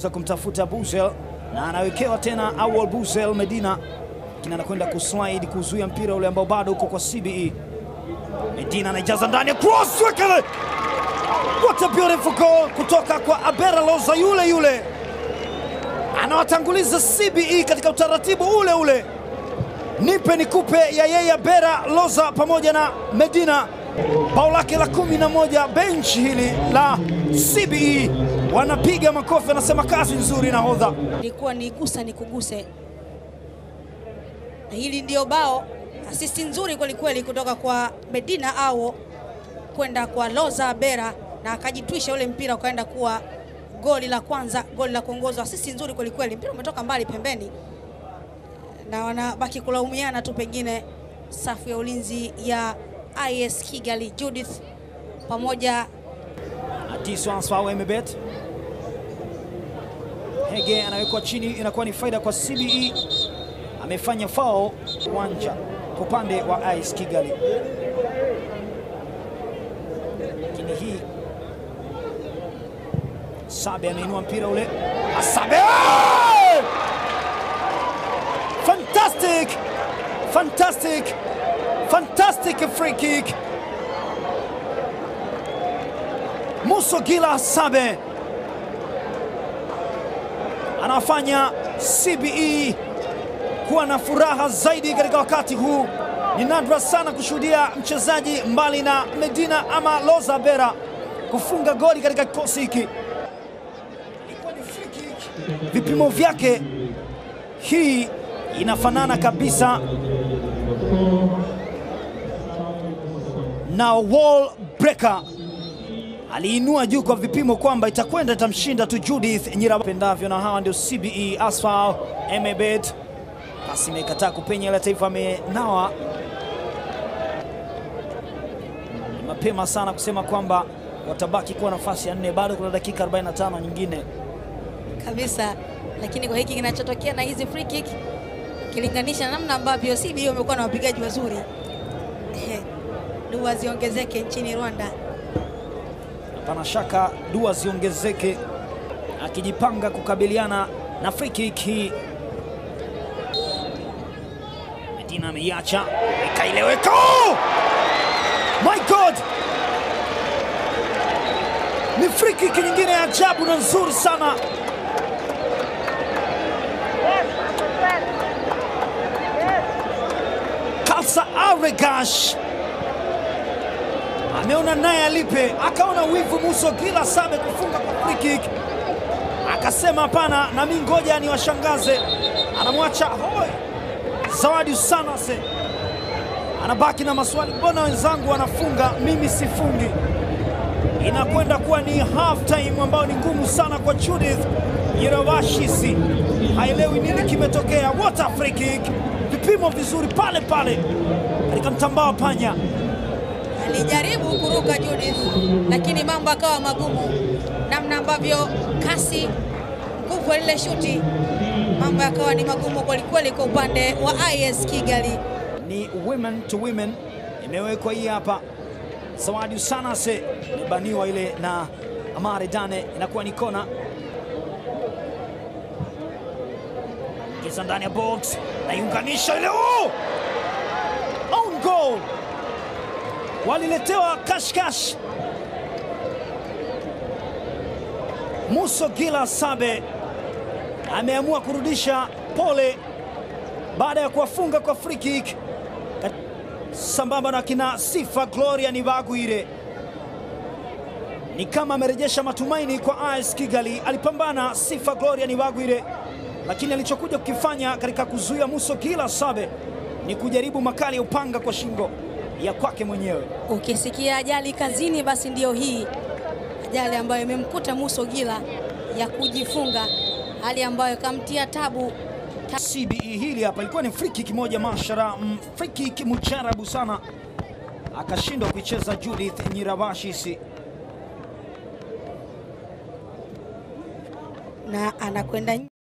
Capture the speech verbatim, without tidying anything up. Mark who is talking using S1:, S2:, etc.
S1: anaanza kumtafuta Buzel na anawekewa tena Awal Buzel Medina, kina anakwenda kuslide kuzuia mpira ule ambao bado uko kwa C B E. Medina anajaza ndani, cross wekele. What a beautiful goal kutoka kwa Abera Loza, yule yule anawatanguliza C B E katika utaratibu ule ule. Nipe nikupe ya yeye Abera Loza pamoja na Medina. Bao lake la kumi na moja, bench hili la C B E wanapiga makofi, anasema kazi nzuri nahodha.
S2: Ilikuwa ni gusa ni kuguse. Na hili ndio bao, assist nzuri kweli kweli kutoka kwa Medina au kwenda kwa Loza Abera, na akajitwisha ule mpira ukaenda kuwa goli la kwanza, goli la kuongozwa. Assist nzuri kweli kweli, mpira umetoka mbali pembeni na wanabaki kulaumiana tu pengine safu ya ulinzi ya A S Kigali, Judith pamoja
S1: Atiswanswa Emebet. Hege anawekwa chini, inakuwa ni faida kwa C B E. Amefanya foul uwanja kwa upande wa A S Kigali. Lakini hii Sabe ameinua mpira ule. Sabe! Fantastic! Fantastic! Fantastic free kick. Musogila Sabe anafanya C B E kuwa na furaha zaidi katika wakati huu. Ni nadra sana kushuhudia mchezaji mbali na Medina ama Loza Abera kufunga goli katika kikosi hiki. Ilikuwa ni free kick. Vipimo vyake hii inafanana kabisa na wall breaker. Aliinua juu kwa vipimo kwamba itakwenda itamshinda tu Judith Nyirabapendavyo, na hawa ndio C B E. Asfal Emebet pasi imekataa kupenya, ile taifa amenawa. Ni mapema sana kusema kwamba watabaki kwa nafasi ya nne, bado kuna dakika arobaini na tano nyingine
S2: kabisa. Lakini kwa hiki kinachotokea na hizi free kick kilinganisha na namna ambavyo C B E wamekuwa na wapigaji wazuri, dua ziongezeke nchini Rwanda.
S1: Hapana shaka dua ziongezeke, akijipanga kukabiliana na free kick hii. Medina ameiacha, ikaileweka. Oh! My God! Ni free kick nyingine ya ajabu na nzuri sana. Kalsa Aregash ameona naye alipe, akaona wivu Musogila Sabe kufunga kwa free kick, akasema hapana, na mimi ngoja ni washangaze. Anamwacha hoi Zawadi Usanase, anabaki na maswali, mbona wenzangu wanafunga mimi sifungi? Inakwenda kuwa ni half time ambayo ni ngumu sana kwa Judith Nyirabashisi, haelewi nini kimetokea. What a free kick, vipimo vizuri pale pale katika mtambao panya.
S2: Alijaribu kuruka Judith, lakini mambo akawa magumu, namna ambavyo kasi nguvu ile shuti, mambo yakawa ni magumu kweli kweli kwa upande wa A S Kigali.
S1: Ni women to women imewekwa hii hapa. Zawadi Usanase imebaniwa ile na Amare Dane, inakuwa ni kona. Kisa ndani ya box, na yunganisha ile. Oh! Own goal. Waliletewa kashkash. Musogila Sabe ameamua kurudisha pole baada ya kuwafunga kwa free kick, sambamba na kina Sifa Gloria Nibagwire. Ni kama amerejesha matumaini kwa A S Kigali. Alipambana Sifa Gloria Nibagwire, lakini alichokuja kukifanya katika kuzuia Musogila Sabe ni kujaribu makali ya upanga kwa shingo ya kwake mwenyewe.
S2: Ukisikia ajali kazini, basi ndio hii ajali ambayo imemkuta Musogila ya kujifunga, hali ambayo kamtia tabu.
S1: C B E hili hapa ilikuwa ni free kick moja mashara, free kick mujarabu sana, akashindwa kuicheza Judith Nyirabashisi,
S2: na anakwenda